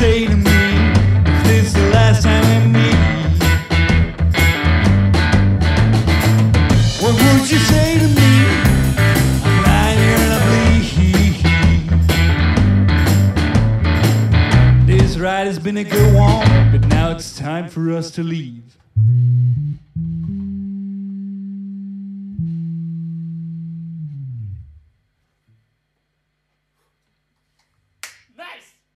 say to me if this is the last time we meet? What would you say to me? I'm lying here and I bleed. This ride has been a good one, but now it's time for us to leave.